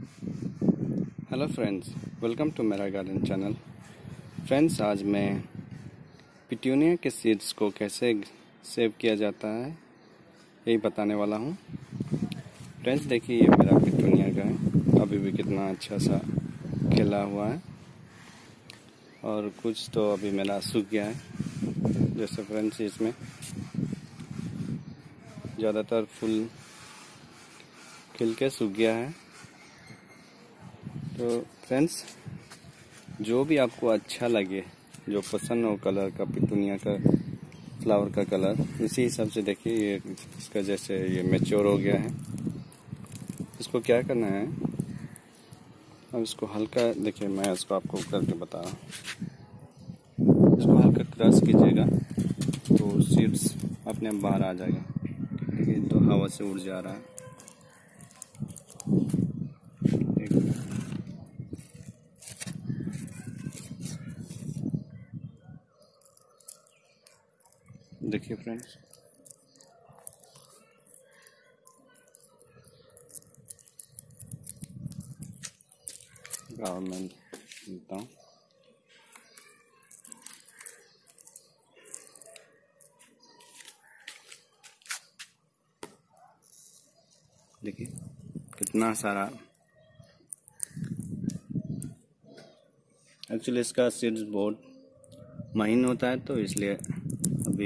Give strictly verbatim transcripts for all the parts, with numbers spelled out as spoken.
Hello friends, welcome to मेरा garden channel. Friends, आज मैं पिट्यूनिया के सीड्स को कैसे सेव किया जाता है यही बताने वाला हूँ। फ्रेंड्स देखिए, ये मेरा पिट्यूनिया का है, अभी भी कितना अच्छा सा खिला हुआ है और कुछ तो अभी मेरा सूख गया है। जैसे फ्रेंड्स इसमें ज़्यादातर फूल खिल के सूख गया है। तो फ्रेंड्स, जो भी आपको अच्छा लगे, जो पसंद हो कलर का, पिट्यूनिया का फ्लावर का कलर, इसी हिसाब से देखिए ये इसका जैसे ये मैच्योर हो गया है। इसको क्या करना है, अब इसको हल्का देखिए, मैं इसको आपको करके बता रहा हूँ। इसको हल्का क्रश कीजिएगा तो सीड्स अपने आप बाहर आ जाएगा। देखिए तो हवा से उड़ जा रहा है। देखिए फ्रेंड्स, मैं मिलता हूँ। देखिए कितना सारा, एक्चुअली इसका सीड्स बहुत महीन होता है, तो इसलिए अभी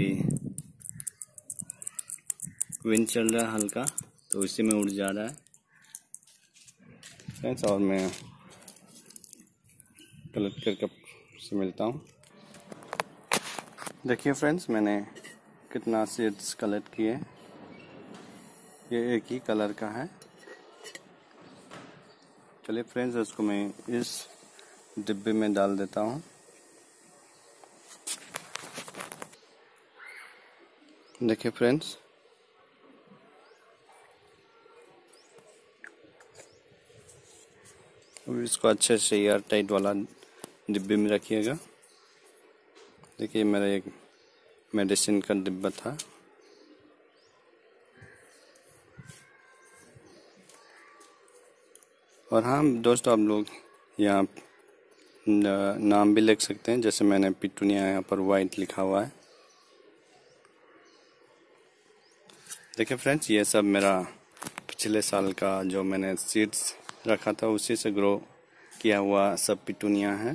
विंड चल रहा है हल्का, तो इसी में उड़ जा रहा है फ्रेंड्स। और मैं कलेक्ट करके से मिलता हूँ। देखिए फ्रेंड्स, मैंने कितना सीड्स कलेक्ट किए। ये एक ही कलर का है। चलिए फ्रेंड्स, इसको मैं इस डिब्बे में डाल देता हूँ। देखिए फ्रेंड्स, अब इसको अच्छे से एयर टाइट वाला डिब्बे में रखिएगा। देखिए मेरा एक मेडिसिन का डिब्बा था। और हाँ दोस्तों, आप लोग यहाँ नाम भी लिख सकते हैं, जैसे मैंने पिट्यूनिया यहाँ पर वाइट लिखा हुआ है। देखिए फ्रेंड्स, ये सब मेरा पिछले साल का जो मैंने सीड्स रखा था उसी से ग्रो किया हुआ सब पिट्यूनिया है।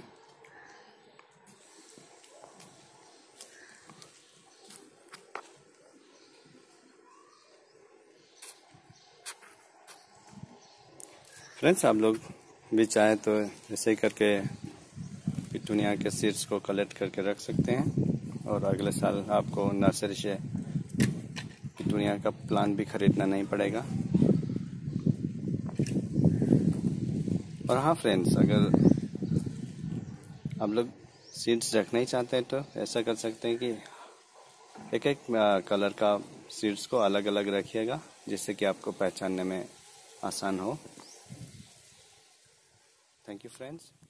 फ्रेंड्स, आप लोग भी चाहे तो ऐसे ही करके पिट्यूनिया के सीड्स को कलेक्ट करके रख सकते हैं और अगले साल आपको नर्सरी से पिट्यूनिया का प्लांट भी खरीदना नहीं पड़ेगा। और हाँ फ्रेंड्स, अगर आप लोग सीड्स रखना ही चाहते हैं तो ऐसा कर सकते हैं कि एक एक कलर का सीड्स को अलग अलग रखिएगा, जिससे कि आपको पहचानने में आसान हो। Thank you friends.